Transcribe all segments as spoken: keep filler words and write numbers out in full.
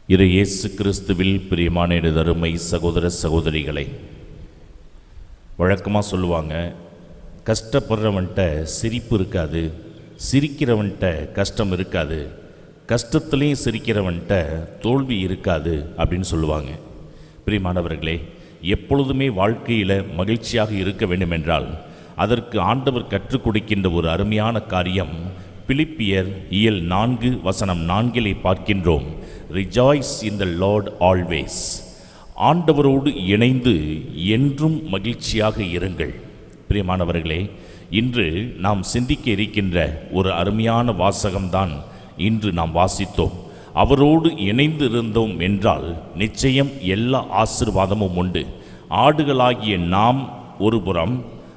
இறை இயேசு கிறிஸ்துவில் பிரியமான அருமை சகோதர சகோதரிகளை, வழக்கமாக சொல்லுவாங்க, கஷ்டப்படுறவன்கிட்ட சிரிப்பு இருக்காது, சிரிக்கிறவன்கிட்ட கஷ்டம் இருக்காது, கஷ்டத்துலேயும் சிரிக்கிறவன்கிட்ட தோல்வி இருக்காது அப்படின்னு சொல்லுவாங்க. பிரியமானவர்களே, எப்பொழுதுமே வாழ்க்கையில் மகிழ்ச்சியாக இருக்க வேண்டுமென்றால் அதற்கு ஆண்டவர் கற்றுக் கொடுக்கின்ற ஒரு அருமையான காரியம் பிலிப்பியர் இயல் நான்கு வசனம் நான்கிலே பார்க்கின்றோம். Rejoice in the Lord always. ஆண்டவரோடு இணைந்து என்றும் மகிழ்ச்சியாக இருங்கள். பிரியமானவர்களே, இன்று நாம் சிந்திக்க இருக்கின்ற ஒரு அருமையான வாசகம்தான் இன்று நாம் வாசித்தோம். அவரோடு இணைந்து இருந்தோம் என்றால் நிச்சயம் எல்லா ஆசீர்வாதமும் உண்டு. ஆடுகளாகிய நாம் ஒரு புறம்,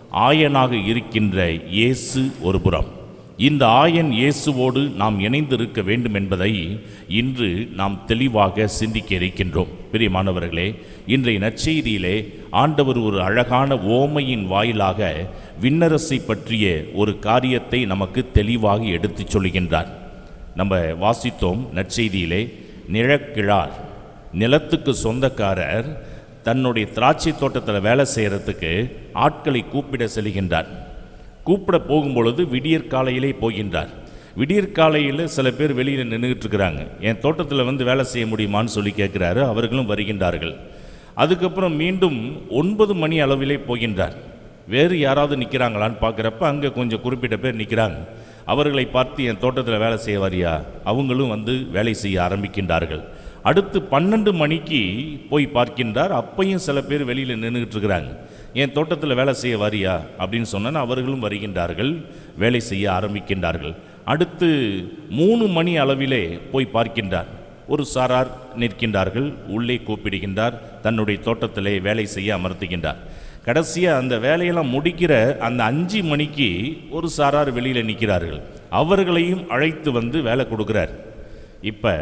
ஆயனாக இருக்கின்ற இயேசு ஒரு புறம். இந்த ஆயன் இயேசுவோடு நாம் இணைந்திருக்க வேண்டும் என்பதை இன்று நாம் தெளிவாக சிந்திக்க இருக்கின்றோம். பிரியமானவர்களே, இன்றைய நற்செய்தியிலே ஆண்டவர் ஒரு அழகான ஓமையின் வாயிலாக விண்ணரசை பற்றிய ஒரு காரியத்தை நமக்கு தெளிவாக எடுத்துச் சொல்கின்றார். நம்ம வாசித்தோம் நற்செய்தியிலே, நிழக்கிழார், நிலத்துக்கு சொந்தக்காரர் தன்னுடைய திராட்சை தோட்டத்தில் வேலை செய்கிறதுக்கு ஆட்களை கூப்பிட செல்கின்றார். கூப்பிட போகும்பொழுது விடியற் காலையிலே போகின்றார். விடியற் காலையில் சில பேர் வெளியில் நின்றுக்கிட்டு இருக்கிறாங்க. என் தோட்டத்தில் வந்து வேலை செய்ய முடியுமான்னு சொல்லி கேட்குறாரு. அவர்களும் வருகின்றார்கள். அதுக்கப்புறம் மீண்டும் ஒன்பது மணி அளவிலே போகின்றார். வேறு யாராவது நிற்கிறாங்களான்னு பார்க்குறப்ப அங்கே கொஞ்சம் குறிப்பிட்ட பேர் நிற்கிறாங்க. அவர்களை பார்த்து, என் தோட்டத்தில் வேலை செய்ய வரியா? அவங்களும் வந்து வேலை செய்ய ஆரம்பிக்கின்றார்கள். அடுத்து பன்னெண்டு மணிக்கு போய் பார்க்கின்றார். அப்பையும் சில பேர் வெளியில் நின்றுக்கிட்டு இருக்கிறாங்க. என் தோட்டத்தில் வேலை செய்ய வரியா அப்படின்னு சொன்னால் அவர்களும் வருகின்றார்கள், வேலை செய்ய ஆரம்பிக்கின்றார்கள். அடுத்து மூணு மணி அளவிலே போய் பார்க்கின்றார். ஒரு சாரார் நிற்கின்றார்கள். உள்ளே கூப்பிடுகின்றார், தன்னுடைய தோட்டத்திலே வேலை செய்ய அமர்த்துகின்றார். கடைசியாக அந்த வேலையெல்லாம் முடிக்கிற அந்த அஞ்சு மணிக்கு ஒரு சாரார் வெளியில் நிற்கிறார்கள். அவர்களையும் அழைத்து வந்து வேலை கொடுக்குறார். இப்போ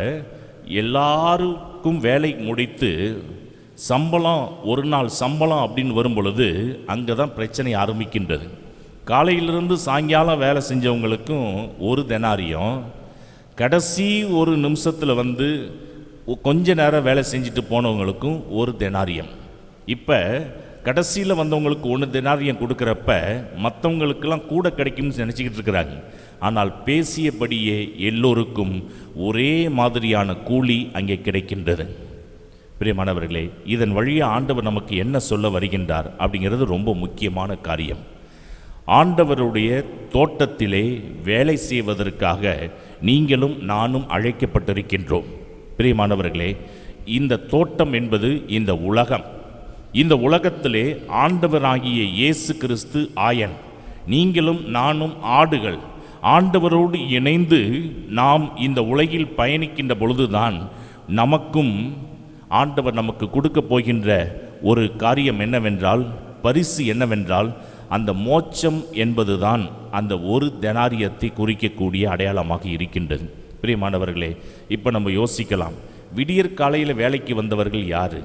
எல்லாருக்கும் வேலை முடித்து சம்பளம், ஒரு நாள் சம்பளம் அப்படின்னு வரும் பொழுது அங்கே தான் பிரச்சனை ஆரம்பிக்கின்றது. காலையிலிருந்து சாயங்காலம் வேலை செஞ்சவங்களுக்கும் ஒரு தெனாரியம், கடைசி ஒரு நிமிஷத்தில் வந்து கொஞ்ச நேரம் வேலை செஞ்சுட்டு போனவங்களுக்கும் ஒரு தெனாரியம். இப்போ கடைசியில் வந்தவங்களுக்கு ஒன்று தெனாரியம் கொடுக்குறப்ப மற்றவங்களுக்கெல்லாம் கூட கிடைக்கும்னு நினச்சிக்கிட்டு இருக்கிறாங்க. ஆனால் பேசியபடியே எல்லோருக்கும் ஒரே மாதிரியான கூலி அங்கே கிடைக்கின்றது. பிரியமானவர்களே, இதன் வழியாக ஆண்டவர் நமக்கு என்ன சொல்ல வருகின்றார் அப்படிங்கிறது ரொம்ப முக்கியமான காரியம். ஆண்டவருடைய தோட்டத்திலே வேலை செய்வதற்காக நீங்களும் நானும் அழைக்கப்பட்டிருக்கின்றோம். பிரியமானவர்களே, இந்த தோட்டம் என்பது இந்த உலகம். இந்த உலகத்திலே ஆண்டவராகிய இயேசு கிறிஸ்து ஆயன், நீங்களும் நானும் ஆடுகள். ஆண்டவரோடு இணைந்து நாம் இந்த உலகில் பயணிக்கின்ற பொழுதுதான் நமக்கும் ஆண்டவர் நமக்கு கொடுக்க போகின்ற ஒரு காரியம் என்னவென்றால், பரிசு என்னவென்றால், அந்த மோட்சம் என்பதுதான் அந்த ஒரு தெனாரியத்தை குறிக்கக்கூடிய அடையாளமாக இருக்கின்றது. பிரியமானவர்களே, இப்போ நம்ம யோசிக்கலாம், விடியற் காலையில் வேலைக்கு வந்தவர்கள் யார்?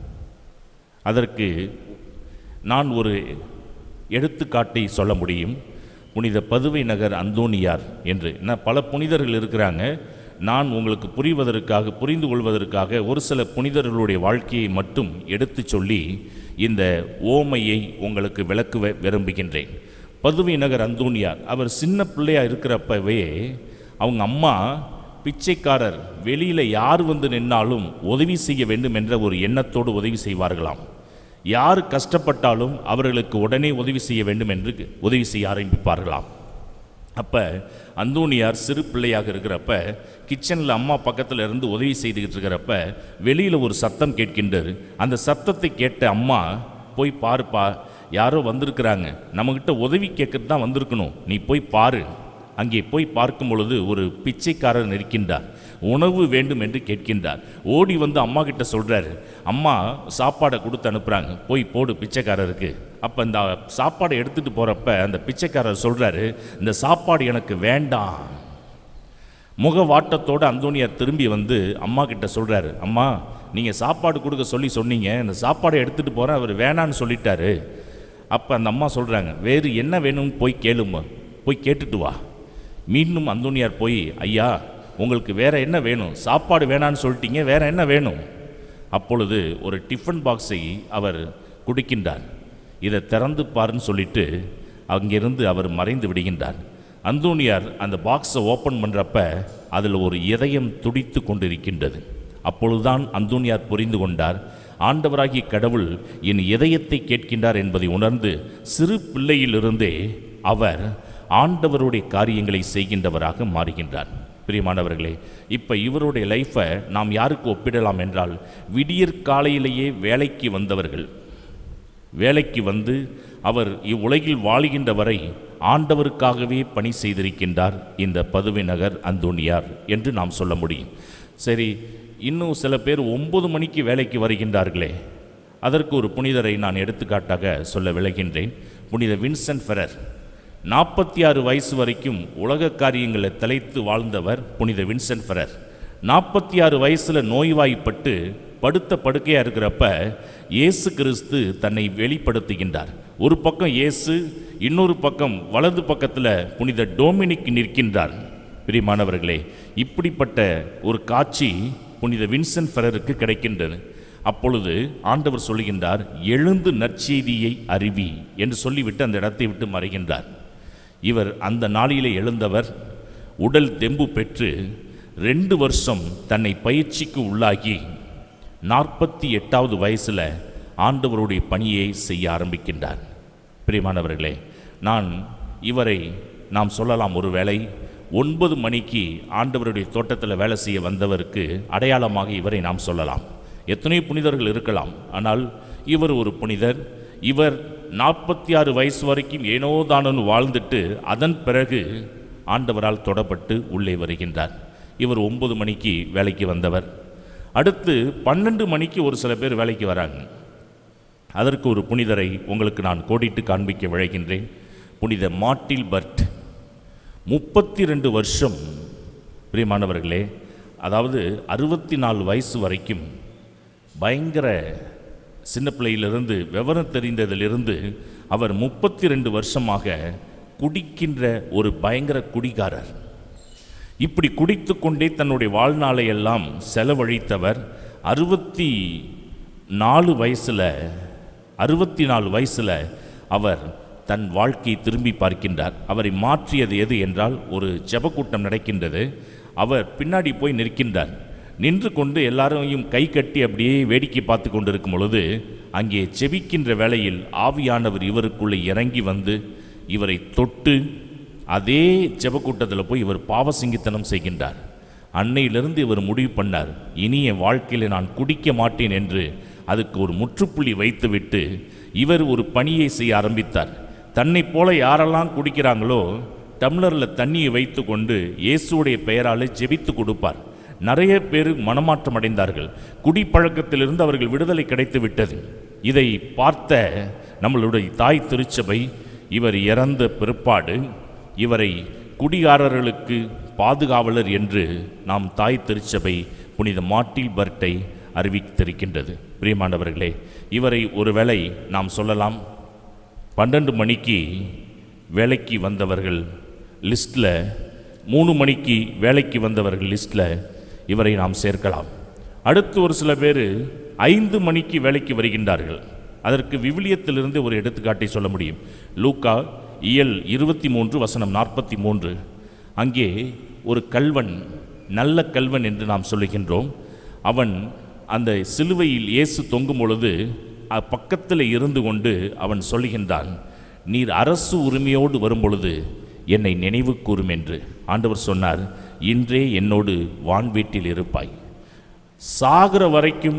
அதற்கு நான் ஒரு எடுத்துக்காட்டை சொல்ல முடியும். புனித பதுவை நகர் அந்தோனியார் என்று பல புனிதர்கள் இருக்கிறாங்க. நான் உங்களுக்கு புரிவதற்காக, புரிந்து கொள்வதற்காக ஒரு சில புனிதர்களுடைய வாழ்க்கையை மட்டும் எடுத்து சொல்லி இந்த ஓமையை உங்களுக்கு விளக்க விரும்புகின்றேன். பதுவை நகர் அந்தோனியார், அவர் சின்ன பிள்ளையாக இருக்கிறப்பவே அவங்க அம்மா பிச்சைக்காரர், வெளியில் யார் வந்து நின்னாலும் உதவி செய்ய வேண்டும் என்ற ஒரு எண்ணத்தோடு உதவி செய்வார்களாம். யார் கஷ்டப்பட்டாலும் அவர்களுக்கு உடனே உதவி செய்ய வேண்டும் என்று உதவி செய்ய ஆரம்பிப்பார்களாம். அப்போ அந்தோனியார் சிறு பிள்ளையாக இருக்கிறப்ப கிச்சனில் அம்மா பக்கத்தில் இருந்து உதவி செய்துக்கிட்டு இருக்கிறப்ப வெளியில் ஒரு சத்தம் கேட்கின்றது. அந்த சத்தத்தை கேட்ட அம்மா, போய் பாருப்பா, யாரோ வந்திருக்கிறாங்க, நம்மக்கிட்ட உதவி கேட்கறது தான் வந்திருக்கணும், நீ போய் பாரு. அங்கே போய் பார்க்கும் பொழுது ஒரு பிச்சைக்காரர் நிற்கின்றார். உணவு வேண்டும் என்று கேட்கின்றார். ஓடி வந்து அம்மா கிட்ட சொல்கிறாரு. அம்மா சாப்பாடை கொடுத்து அனுப்புகிறாங்க, போய் போடு பிச்சைக்காரருக்கு. அப்போ இந்த சாப்பாடை எடுத்துகிட்டு போகிறப்ப அந்த பிச்சைக்காரர் சொல்கிறாரு, இந்த சாப்பாடு எனக்கு வேண்டாம். முக வாட்டத்தோடு அந்தோனியார் திரும்பி வந்து அம்மா கிட்ட சொல்கிறாரு, அம்மா நீங்கள் சாப்பாடு கொடுக்க சொல்லி சொன்னீங்க, இந்த சாப்பாடை எடுத்துகிட்டு போகிறேன், அவர் வேணான்னு சொல்லிட்டாரு. அப்போ அந்த அம்மா சொல்கிறாங்க, வேறு என்ன வேணும்னு போய் கேளுமா, போய் கேட்டுட்டு வா. மீண்டும் அந்தோனியார் போய், ஐயா உங்களுக்கு வேற என்ன வேணும்? சாப்பாடு வேணான்னு சொல்லிட்டீங்க, வேற என்ன வேணும்? அப்பொழுது ஒரு டிஃபன் பாக்ஸை அவர் குடிக்கின்றார். இதை திறந்து பாருன்னு சொல்லிட்டு அங்கிருந்து அவர் மறைந்து விடுகின்றார். அந்தோனியார் அந்த பாக்ஸை ஓப்பன் பண்ணுறப்ப அதில் ஒரு இதயம் துடித்து கொண்டிருக்கின்றது. அப்பொழுதுதான் அந்தோனியார் புரிந்து கொண்டார், ஆண்டவராகிய கடவுள் என் இதயத்தை கேட்கின்றார் என்பதை உணர்ந்து சிறு பிள்ளையிலிருந்தே அவர் ஆண்டவருடைய காரியங்களை செய்கின்றவராக மாறுகின்றார். பிரியமானவர்களே, இப்போ இவருடைய லைஃப்பை நாம் யாருக்கு ஒப்பிடலாம் என்றால், விடியற் காலையிலேயே வேலைக்கு வந்தவர்கள், வேலைக்கு வந்து அவர் இவ்வுலகில் வாழுகின்ற வரை ஆண்டவருக்காகவே பணி செய்திருக்கின்றார் இந்த பதுவை நகர் அந்தோனியார் என்று நாம் சொல்ல முடியும். சரி, இன்னும் சில பேர் ஒன்பது மணிக்கு வேலைக்கு வருகின்றார்களே, அதற்கு ஒரு புனிதரை நான் எடுத்துக்காட்டாக சொல்ல விளைகின்றேன். புனித வின்சென்ட் ஃபெரர். நாற்பத்தி ஆறு வயசு வரைக்கும் உலக காரியங்களை தலைத்து வாழ்ந்தவர் புனித வின்சென்ட் ஃபெரர். நாற்பத்தி ஆறு வயசில் நோய்வாய்ப்பட்டு படுத்த படுக்கையாக இருக்கிறப்ப இயேசு கிறிஸ்து தன்னை வெளிப்படுத்துகின்றார். ஒரு பக்கம் இயேசு, இன்னொரு பக்கம் வலது பக்கத்தில் புனித டொமினிக் நிற்கின்றார். பிரியமானவர்களே, இப்படிப்பட்ட ஒரு காட்சி புனித வின்சென்ட் ஃபெரருக்கு கிடைக்கின்றது. அப்பொழுது ஆண்டவர் சொல்லுகின்றார், எழுந்து நற்செய்தியை அறிவி என்று சொல்லிவிட்டு அந்த இடத்தை விட்டு மறைகின்றார். இவர் அந்த நாளிலே எழுந்தவர், உடல் தெம்பு பெற்று ரெண்டு வருஷம் தன்னை பயிற்சிக்கு உள்ளாகி நாற்பத்தி எட்டாவது வயசில் ஆண்டவருடைய பணியை செய்ய ஆரம்பிக்கின்றார். பிரியமானவர்களே, நான் இவரை நாம் சொல்லலாம், ஒரு வேளை ஒன்பது மணிக்கு ஆண்டவருடைய தோட்டத்தில் வேலை செய்ய வந்தவருக்கு அடையாளமாக இவரை நாம் சொல்லலாம். எத்தனை புனிதர்கள் இருக்கலாம், ஆனால் இவர் ஒரு புனிதர். இவர் நாற்பத்தி ஆறு வயசு வரைக்கும் ஏனோ தானு வாழ்ந்துட்டு அதன் பிறகு ஆண்டவரால் தொடப்பட்டு உள்ளே வருகின்றார். இவர் ஒன்பது மணிக்கு வேலைக்கு வந்தவர். அடுத்து பன்னெண்டு மணிக்கு ஒரு சில பேர் வேலைக்கு வராங்க. அதற்கு ஒரு புனிதரை உங்களுக்கு நான் கோடிட்டு காண்பிக்க விழைகின்றேன். புனித மார்ட்டில் பர்ட். முப்பத்தி ரெண்டு வருஷம் பிரியமானவர்களே, அதாவது அறுபத்தி நாலு வயசு வரைக்கும் பயங்கர சின்ன பிள்ளையிலிருந்து விவரம் தெரிந்ததிலிருந்து அவர் முப்பத்தி ரெண்டு வருஷமாக குடிக்கின்ற ஒரு பயங்கர குடிகாரர். இப்படி குடித்து கொண்டே தன்னுடைய வாழ்நாளை எல்லாம் செலவழித்தவர். அறுபத்தி நாலு வயசில் அறுபத்தி நாலு வயசில் அவர் தன் வாழ்க்கையை திரும்பி பார்க்கின்றார். அவரை மாற்றியது எது என்றால், ஒரு ஜெபக்கூட்டம் நடக்கின்றது. அவர் பின்னாடி போய் நிற்கின்றார். நின்று கொண்டு எல்லாரையும் கை கட்டி அப்படியே வேடிக்கை பார்த்து கொண்டிருக்கும் பொழுது அங்கே செபிக்கின்ற வேளையில் ஆவியானவர் இவருக்குள்ளே இறங்கி வந்து இவரை தொட்டு அதே ஜெபக்கூட்டத்தில் போய் இவர் பாவசிங்கித்தனம் செய்கின்றார். அன்னையிலிருந்து இவர் முடிவு பண்ணார், இனி என் வாழ்க்கையில் நான் குடிக்க மாட்டேன் என்று அதுக்கு ஒரு முற்றுப்புள்ளி வைத்துவிட்டு இவர் ஒரு பணியை செய்ய ஆரம்பித்தார். தன்னை போல யாரெல்லாம் குடிக்கிறாங்களோ டம்ளரில் தண்ணியை வைத்து கொண்டு இயேசுடைய பெயரால் ஜெபித்து கொடுப்பார். நிறைய பேர் மனமாற்றம் அடைந்தார்கள். குடிப்பழக்கத்திலிருந்து அவர்கள் விடுதலை கிடைத்து விட்டது. இதை பார்த்த நம்மளுடைய தாய் திருச்சபை இவர் இறந்த பிற்பாடு இவரை குடிகாரர்களுக்கு பாதுகாவலர் என்று நாம் தாய் திருச்சபை புனித மார்ட்டில் பர்ட்டை அறிவித்திருக்கின்றது. பிரியமானவர்களே, இவரை ஒருவேளை நாம் சொல்லலாம், பன்னெண்டு மணிக்கு வேலைக்கு வந்தவர்கள் லிஸ்ட்டில், மூணு மணிக்கு வேலைக்கு வந்தவர்கள் லிஸ்ட்டில் இவரை நாம் சேர்க்கலாம். அடுத்து ஒரு சில பேர் ஐந்து மணிக்கு வேலைக்கு வருகின்றார்கள். அதற்கு விவிலியத்திலிருந்து ஒரு எடுத்துக்காட்டை சொல்ல முடியும். லூக்கா இயல் இருபத்தி மூன்று வசனம் நாற்பத்தி மூன்று. அங்கே ஒரு கல்வன், நல்ல கல்வன் என்று நாம் சொல்லுகின்றோம். அவன் அந்த சிலுவையில் இயேசு தொங்கும் பொழுது பக்கத்தில் இருந்து கொண்டு அவன் சொல்லுகின்றான், நீர் அரசு உரிமையோடு வரும்பொழுது என்னை நினைவு கூறும் என்று. ஆண்டவர் சொன்னார், இன்றே என்னோடு வான்வீட்டில் இருப்பாய். சாகிற வரைக்கும்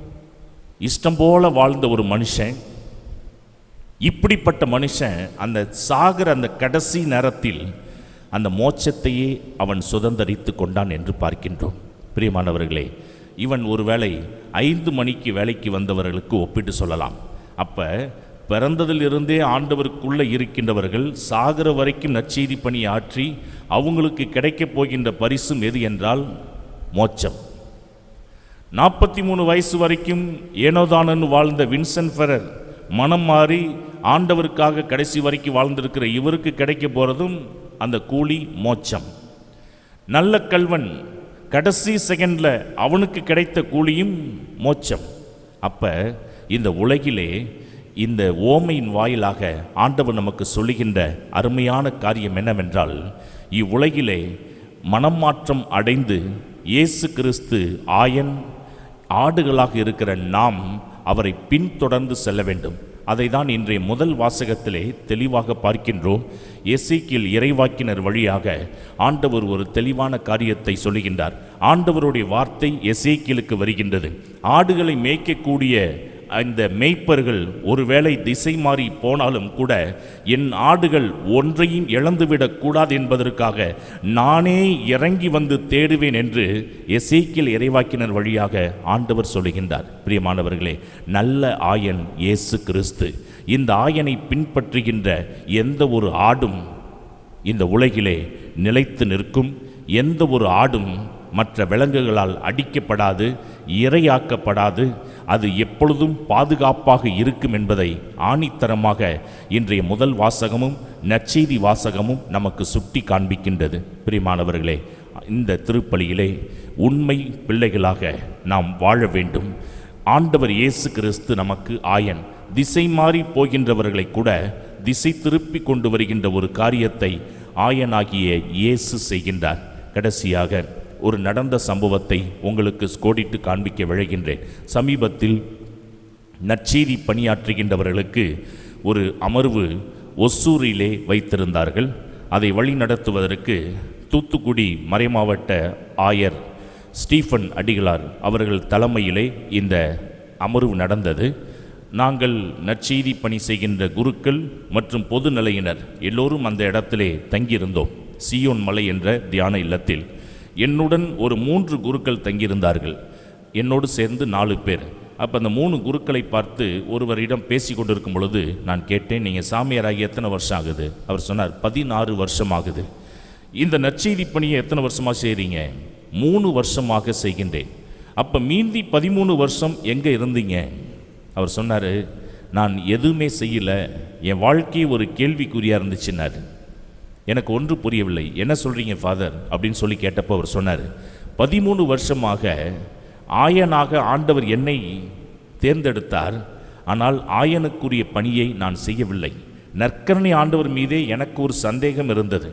இஷ்டம் போல வாழ்ந்த ஒரு மனுஷன், இப்படிப்பட்ட மனுஷன் அந்த சாகிற அந்த கடைசி நேரத்தில் அந்த மோட்சத்தையே அவன் சுதந்தரித்து கொண்டான் என்று பார்க்கின்றோம். பிரியமானவர்களே, இவன் ஒருவேளை ஐந்து மணிக்கு வேலைக்கு வந்தவர்களுக்கு ஒப்பிட்டு சொல்லலாம். அப்போ பிறந்ததிலிருந்தே ஆண்டவருக்குள்ளே இருக்கின்றவர்கள் சாகிற வரைக்கும் நற்செய்தி பணி ஆற்றி அவங்களுக்கு கிடைக்கப் போகின்ற பரிசும் எது என்றால் மோட்சம். நாற்பத்தி மூணு வயசு வரைக்கும் ஏனோதானன்னு வாழ்ந்த வின்சென்ட் ஃபெரர் மனம் மாறி ஆண்டவருக்காக கடைசி வரைக்கும் வாழ்ந்திருக்கிற இவருக்கு கிடைக்க போகிறதும் அந்த கூலி மோட்சம். நல்ல கல்வன் கடைசி செகண்டில் அவனுக்கு கிடைத்த கூலியும் மோட்சம். அப்போ இந்த உலகிலே இந்த ஓமையின் வாயிலாக ஆண்டவர் நமக்கு சொல்லுகின்ற அருமையான காரியம் என்னவென்றால், இவ்வுலகிலே மனம் மாற்றம் அடைந்து இயேசு கிறிஸ்து ஆயன் ஆடுகளாக இருக்கிற நாம் அவரை பின்தொடர்ந்து செல்ல வேண்டும். அதை தான் இன்றைய முதல் வாசகத்திலே தெளிவாக பார்க்கின்றோம். எசேக்கியேல் இறைவாக்கினர் வழியாக ஆண்டவர் ஒரு தெளிவான காரியத்தை சொல்லுகின்றார். ஆண்டவருடைய வார்த்தை எசேக்கியேலுக்கு வருகின்றது. ஆடுகளை மேய்க்கக்கூடிய அந்த மேய்ப்பர்கள் ஒருவேளை திசை மாறி போனாலும் கூட என் ஆடுகள் ஒன்றையும் இழந்துவிடக் கூடாது என்பதற்காக நானே இறங்கி வந்து தேடுவேன் என்று எசேக்கியேல் இறைவாக்கினர் வழியாக ஆண்டவர் சொல்லுகின்றார். பிரியமானவர்களே, நல்ல ஆயன் இயேசு கிறிஸ்து. இந்த ஆயனை பின்பற்றுகின்ற எந்த ஒரு ஆடும் இந்த உலகிலே நிலைத்து நிற்கும். எந்த ஒரு ஆடும் மற்ற விலங்குகளால் அடிக்கப்படாது, இரையாக்கப்படாது. அது எப்பொழுதும் பாதுகாப்பாக இருக்கும் என்பதை ஆணித்தரமாக இன்றைய முதல் வாசகமும் நற்செய்தி வாசகமும் நமக்கு சுட்டி காண்பிக்கின்றது. பிரியமானவர்களே, இந்த திருப்பலியிலே உண்மை பிள்ளைகளாக நாம் வாழ வேண்டும். ஆண்டவர் இயேசு கிறிஸ்து நமக்கு ஆயன். திசை மாறி போகின்றவர்களை கூட திசை திருப்பி கொண்டு வருகின்ற ஒரு காரியத்தை ஆயனாகிய இயேசு செய்கின்றார். கடைசியாக ஒரு நடந்த சம்பவத்தை உங்களுக்கு கோடிட்டு காண்பிக்க விழைகின்றேன். சமீபத்தில் நற்செய்தி பணியாற்றுகின்றவர்களுக்கு ஒரு அமர்வு ஒசூரிலே வைத்திருந்தார்கள். அதை வழி நடத்துவதற்கு தூத்துக்குடி மறைமாவட்ட ஆயர் ஸ்டீஃபன் அடிகளார் அவர்கள் தலைமையிலே இந்த அமர்வு நடந்தது. நாங்கள் நற்செய்தி பணி செய்கின்ற குருக்கள் மற்றும் பொதுநிலையினர் எல்லோரும் அந்த இடத்திலே தங்கியிருந்தோம். சியோன் மலை என்ற தியான இல்லத்தில் என்னுடன் ஒரு மூன்று குருக்கள் தங்கியிருந்தார்கள். என்னோடு சேர்ந்து நாலு பேர். அப்போ அந்த மூணு குருக்களை பார்த்து ஒருவரிடம் பேசி கொண்டிருக்கும் பொழுது நான் கேட்டேன், நீங்கள் சாமியாராகி எத்தனை வருஷம் ஆகுது? அவர் சொன்னார், பதினாறு வருஷம் ஆகுது. இந்த நற்செய்தி பணியை எத்தனை வருஷமாக செய்கிறீங்க? மூணு வருஷமாக செய்கின்றேன். அப்போ மீந்தி பதிமூணு வருஷம் எங்கே இருந்தீங்க? அவர் சொன்னார், நான் எதுவுமே செய்யலை, என் வாழ்க்கையை ஒரு கேள்விக்குறியாக இருந்துச்சுன்னாரு. எனக்கு ஒன்று புரியவில்லை. என்ன சொல்கிறீங்க ஃபாதர் அப்படின்னு சொல்லி கேட்டப்போ அவர் சொன்னார், பதிமூணு வருஷமாக ஆயனாக ஆண்டவர் என்னை தேர்ந்தெடுத்தார். ஆனால் ஆயனுக்குரிய பணியை நான் செய்யவில்லை. நற்கருணை ஆண்டவர் மீதே எனக்கு ஒரு சந்தேகம் இருந்தது.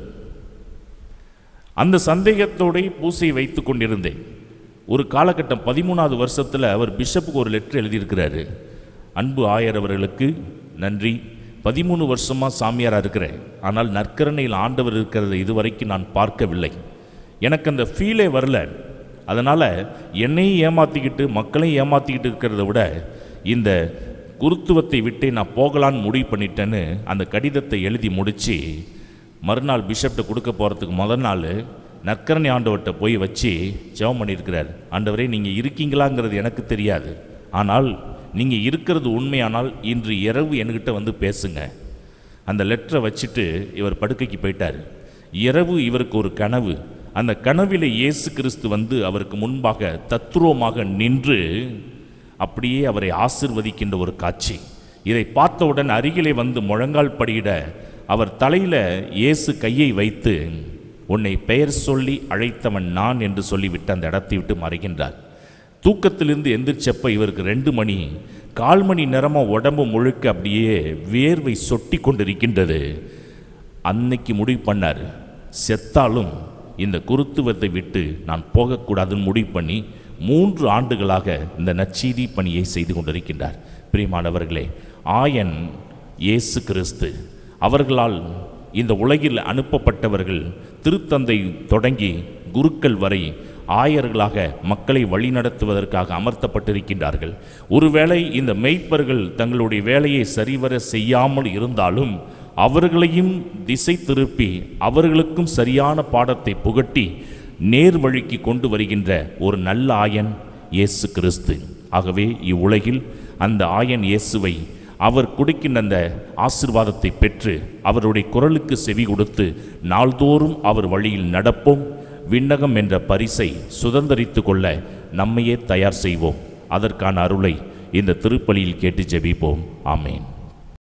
அந்த சந்தேகத்தோடு பூசை வைத்து கொண்டிருந்தேன். ஒரு காலகட்டம் பதிமூணாவது வருஷத்தில் அவர் பிஷப்புக்கு ஒரு லெட்டர் எழுதியிருக்கிறாரு. அன்பு ஆயர் அவர்களுக்கு நன்றி, பதிமூணு வருஷமாக சாமியாராக இருக்கிறேன், ஆனால் நற்கருணையில் ஆண்டவர் இருக்கிறத இதுவரைக்கும் நான் பார்க்கவில்லை. எனக்கு அந்த ஃபீலே வரல. அதனால் என்னையும் ஏமாற்றிக்கிட்டு மக்களையும் ஏமாற்றிக்கிட்டு இருக்கிறத விட இந்த குருத்துவத்தை விட்டு நான் போகலான்னு முடிவு பண்ணிட்டேன்னு அந்த கடிதத்தை எழுதி முடித்து மறுநாள் பிஷப்கிட்ட கொடுக்க போகிறதுக்கு முதல் நாள் நற்கருணை ஆண்டவர்கிட்ட போய் வச்சு ஜெபம் பண்ணியிருக்கிறார். ஆண்டவரே, நீங்கள் இருக்கீங்களாங்கிறது எனக்கு தெரியாது, ஆனால் நீங்கள் இருக்கிறது உண்மையானால் இன்று இரவு என்கிட்ட வந்து பேசுங்க. அந்த லெட்டரை வச்சுட்டு இவர் படுக்கைக்கு போயிட்டார். இரவு இவருக்கு ஒரு கனவு. அந்த கனவில் இயேசு கிறிஸ்து வந்து அவருக்கு முன்பாக தத்ரூபமாக நின்று அப்படியே அவரை ஆசிர்வதிக்கின்ற ஒரு காட்சி. இதை பார்த்தவுடன் அருகிலே வந்து முழங்கால் படியிட அவர் தலையில் இயேசு கையை வைத்து, உன்னை பெயர் சொல்லி அழைத்தவன் நான் என்று சொல்லிவிட்டு அந்த இடத்தை விட்டு மறைகின்றார். தூக்கத்திலிருந்து எந்திரிச்சப்ப இவருக்கு ரெண்டு மணி கால் மணி நேரமாக உடம்பு முழுக்க அப்படியே வேர்வை சொட்டி கொண்டிருக்கின்றது. அன்னைக்கு முடிவு பண்ணார், செத்தாலும் இந்த குருத்துவத்தை விட்டு நான் போகக்கூடாதுன்னு முடிவு பண்ணி மூன்று ஆண்டுகளாக இந்த நற்செய்தி பணியை செய்து கொண்டிருக்கின்றார். பிரியமானவர்களே, ஆயன் இயேசு கிறிஸ்து. அவர்களால் இந்த உலகில் அனுப்பப்பட்டவர்கள் திருத்தந்தை தொடங்கி குருக்கள் வரை ஆயர்களாக மக்களை வழிநடத்துவதற்காக அமர்த்தப்பட்டிருக்கின்றார்கள். ஒருவேளை இந்த மெய்ப்பர்கள் தங்களுடைய வேலையை சரிவர செய்யாமல் இருந்தாலும் அவர்களையும் திசை திருப்பி அவர்களுக்கும் சரியான பாடத்தை புகட்டி நேர் வழிக்கு கொண்டு வருகின்ற ஒரு நல்ல ஆயன் இயேசு கிறிஸ்து. ஆகவே இவ்வுலகில் அந்த ஆயன் இயேசுவை அவர் கொடுக்கின்ற அந்த ஆசீர்வாதத்தை பெற்று அவருடைய குரலுக்கு செவி கொடுத்து நாள்தோறும் அவர் வழியில் நடப்போம். விண்ணகம் என்ற பரிசை சுதந்தரித்து கொள்ள நம்மையே தயார் செய்வோம். அதற்கான அருளை இந்த திருப்பலியில் கேட்டு ஜெபிப்போம். ஆமேன்.